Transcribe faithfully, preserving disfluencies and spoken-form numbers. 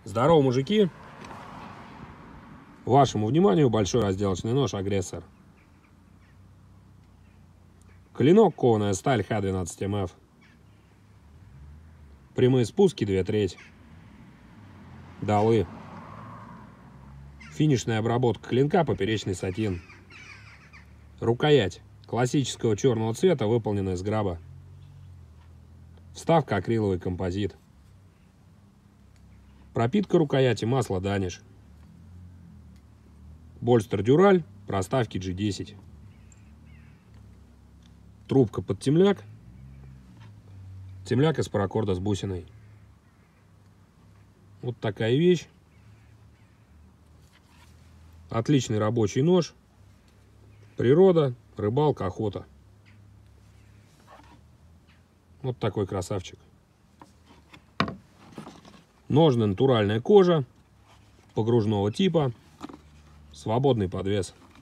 Здорово, мужики! Вашему вниманию большой разделочный нож «Агрессор». Клинок кованая сталь ха двенадцать эм эф. Прямые спуски две трети. Долы. Финишная обработка клинка поперечный сатин. Рукоять классического черного цвета, выполненная из граба. Вставка акриловый композит. Пропитка рукояти масло Даниш. Больстер Дюраль, проставки джи десять. Трубка под темляк. Темляк из паракорда с бусиной. Вот такая вещь. Отличный рабочий нож. Природа, рыбалка, охота. Вот такой красавчик. Ножны натуральная кожа, погружного типа, свободный подвес.